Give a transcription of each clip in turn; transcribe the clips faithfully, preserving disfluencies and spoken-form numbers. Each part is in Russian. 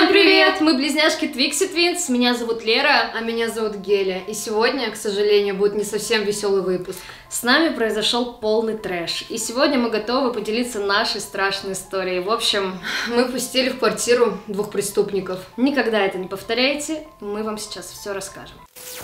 Всем привет! Мы близняшки Twixy Twins, меня зовут Лера. А меня зовут Геля. И сегодня, к сожалению, будет не совсем веселый выпуск. С нами произошел полный трэш. И сегодня мы готовы поделиться нашей страшной историей. В общем, мы пустили в квартиру двух преступников. Никогда это не повторяйте, мы вам сейчас все расскажем.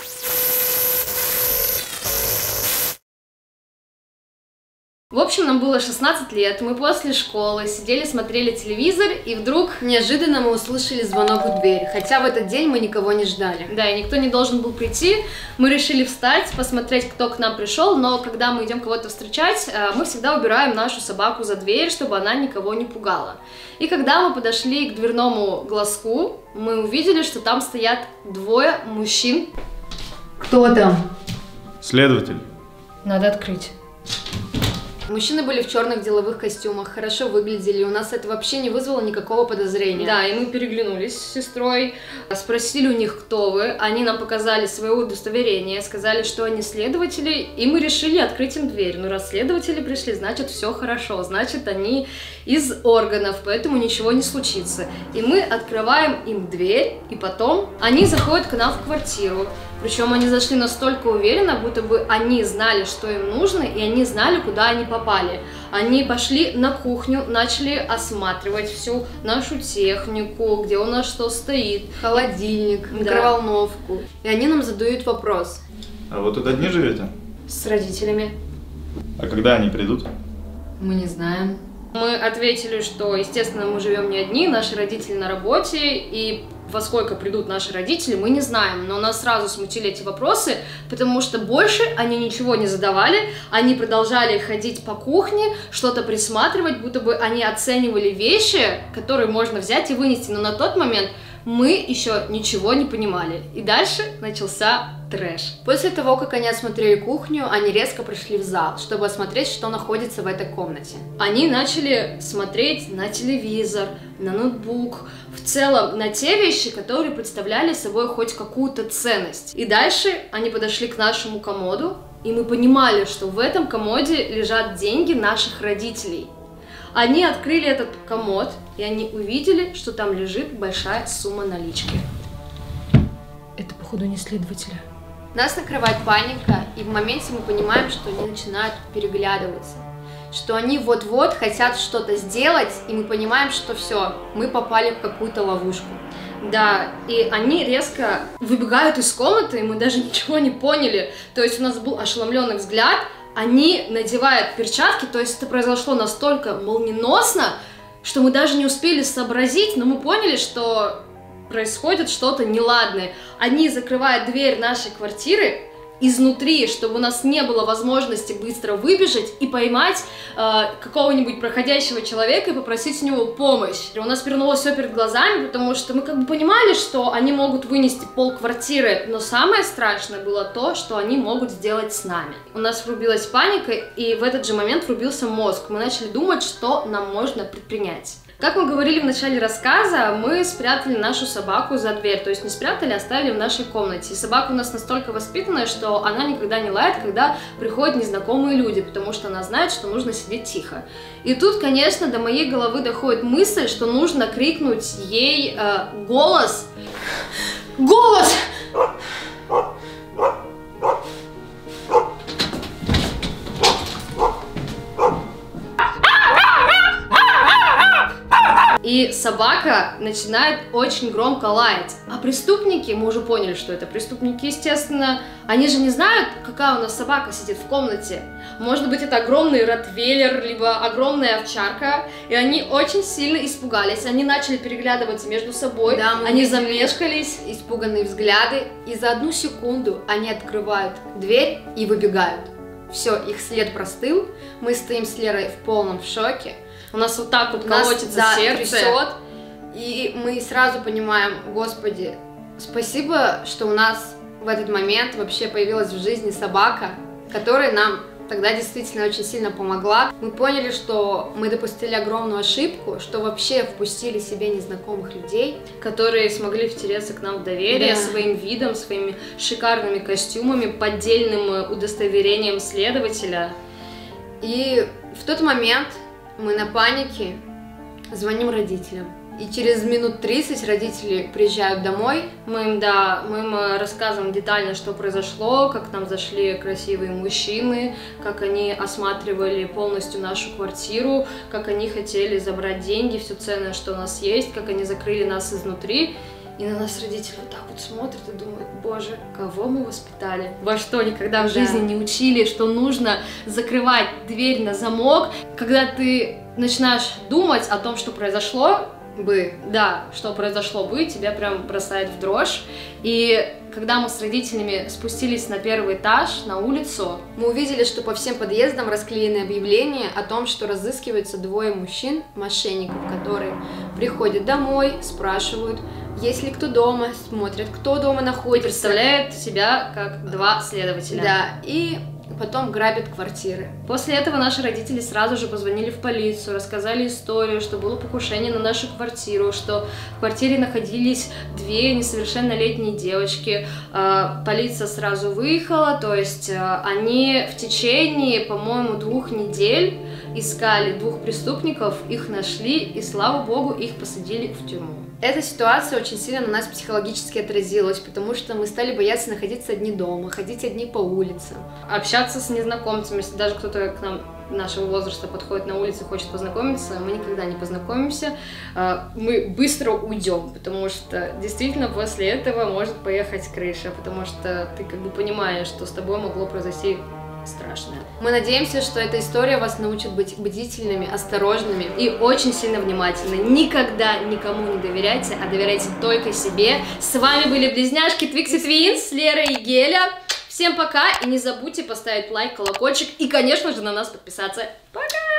В общем, нам было шестнадцать лет, мы после школы сидели, смотрели телевизор, и вдруг... Неожиданно мы услышали звонок в дверь, хотя в этот день мы никого не ждали. Да, и никто не должен был прийти. Мы решили встать, посмотреть, кто к нам пришел, но когда мы идем кого-то встречать, мы всегда убираем нашу собаку за дверь, чтобы она никого не пугала. И когда мы подошли к дверному глазку, мы увидели, что там стоят двое мужчин. Кто там? Следователь. Надо открыть. Мужчины были в черных деловых костюмах, хорошо выглядели, у нас это вообще не вызвало никакого подозрения. Да, и мы переглянулись с сестрой, спросили у них, кто вы, они нам показали свое удостоверение, сказали, что они следователи, и мы решили открыть им дверь. Ну, раз следователи пришли, значит, все хорошо, значит, они из органов, поэтому ничего не случится. И мы открываем им дверь, и потом они заходят к нам в квартиру. Причем они зашли настолько уверенно, будто бы они знали, что им нужно, и они знали, куда они попали. Они пошли на кухню, начали осматривать всю нашу технику, где у нас что стоит. Холодильник, да. Микроволновку. И они нам задают вопрос. А вы тут одни живете? С родителями. А когда они придут? Мы не знаем. Мы ответили, что, естественно, мы живем не одни, наши родители на работе, и во сколько придут наши родители, мы не знаем. Но нас сразу смутили эти вопросы, потому что больше они ничего не задавали, они продолжали ходить по кухне, что-то присматривать, будто бы они оценивали вещи, которые можно взять и вынести. Но на тот момент мы еще ничего не понимали. И дальше начался трэш. После того, как они осмотрели кухню, они резко пришли в зал, чтобы осмотреть, что находится в этой комнате. Они начали смотреть на телевизор, на ноутбук, в целом на те вещи, которые представляли собой хоть какую-то ценность. И дальше они подошли к нашему комоду, и мы понимали, что в этом комоде лежат деньги наших родителей. Они открыли этот комод, и они увидели, что там лежит большая сумма налички. Это, походу, не следователя. Нас накрывает паника, и в моменте мы понимаем, что они начинают переглядываться. Что они вот-вот хотят что-то сделать, и мы понимаем, что все, мы попали в какую-то ловушку. Да, и они резко выбегают из комнаты, и мы даже ничего не поняли. То есть у нас был ошеломленный взгляд, они надевают перчатки, то есть это произошло настолько молниеносно, что мы даже не успели сообразить, но мы поняли, что происходит что-то неладное. Они закрывают дверь нашей квартиры изнутри, чтобы у нас не было возможности быстро выбежать и поймать э, какого-нибудь проходящего человека и попросить у него помощь. И у нас перевернулось все перед глазами, потому что мы как бы понимали, что они могут вынести пол квартиры, но самое страшное было то, что они могут сделать с нами. У нас врубилась паника, и в этот же момент врубился мозг. Мы начали думать, что нам можно предпринять. Как мы говорили в начале рассказа, мы спрятали нашу собаку за дверь, то есть не спрятали, а оставили в нашей комнате. И собака у нас настолько воспитанная, что она никогда не лает, когда приходят незнакомые люди, потому что она знает, что нужно сидеть тихо. И тут, конечно, до моей головы доходит мысль, что нужно крикнуть ей э, голос. Голос! И собака начинает очень громко лаять. А преступники, мы уже поняли, что это преступники, естественно, они же не знают, какая у нас собака сидит в комнате. Может быть, это огромный ротвейлер, либо огромная овчарка. И они очень сильно испугались. Они начали переглядываться между собой, да, они замешкались. Испуганные взгляды. И за одну секунду они открывают дверь и выбегают. Все, их след простыл. Мы стоим с Лерой в полном шоке. У нас вот так вот колотится нас, да, сердце. Трясет, и мы сразу понимаем, Господи, спасибо, что у нас в этот момент вообще появилась в жизни собака, которая нам тогда действительно очень сильно помогла. Мы поняли, что мы допустили огромную ошибку, что вообще впустили себе незнакомых людей, которые смогли втереться к нам в доверие, да, своим видом, своими шикарными костюмами, поддельным удостоверением следователя. И в тот момент мы на панике звоним родителям И через минут тридцать родители приезжают домой. Мы им, да, мы им рассказываем детально, что произошло, как к нам зашли красивые мужчины, как они осматривали полностью нашу квартиру, как они хотели забрать деньги, все ценное, что у нас есть, как они закрыли нас изнутри. И на нас родители вот так вот смотрят и думают: боже, кого мы воспитали? Во что никогда в Да. жизни не учили, что нужно закрывать дверь на замок. Когда ты начинаешь думать о том, что произошло, Бы. да, что произошло бы, тебя прям бросает в дрожь. И когда мы с родителями спустились на первый этаж, на улицу, Мы увидели, что по всем подъездам расклеены объявления о том, что разыскиваются двое мужчин, мошенников, которые приходят домой, спрашивают, есть ли кто дома, смотрят, кто дома находится. представляют себя как два следователя. Да, и потом грабят квартиры. После этого наши родители сразу же позвонили в полицию, рассказали историю, что было покушение на нашу квартиру, что в квартире находились две несовершеннолетние девочки. Э, Полиция сразу выехала, то есть э, они в течение, по-моему, двух недель искали двух преступников, их нашли, и, слава богу, их посадили в тюрьму. Эта ситуация очень сильно на нас психологически отразилась, потому что мы стали бояться находиться одни дома, ходить одни по улицам. Общаться с незнакомцами, если даже кто-то к нам нашего возраста подходит на улице и хочет познакомиться, мы никогда не познакомимся, мы быстро уйдем, потому что действительно после этого может поехать крыша, потому что ты как бы понимаешь, что с тобой могло произойти страшное. Мы надеемся, что эта история вас научит быть бдительными, осторожными. И очень сильно внимательны. Никогда никому не доверяйте, а доверяйте только себе. С вами были близняшки Твикси Твинс, Лера и Геля. Всем пока, и не забудьте поставить лайк, колокольчик и, конечно же, на нас подписаться. Пока!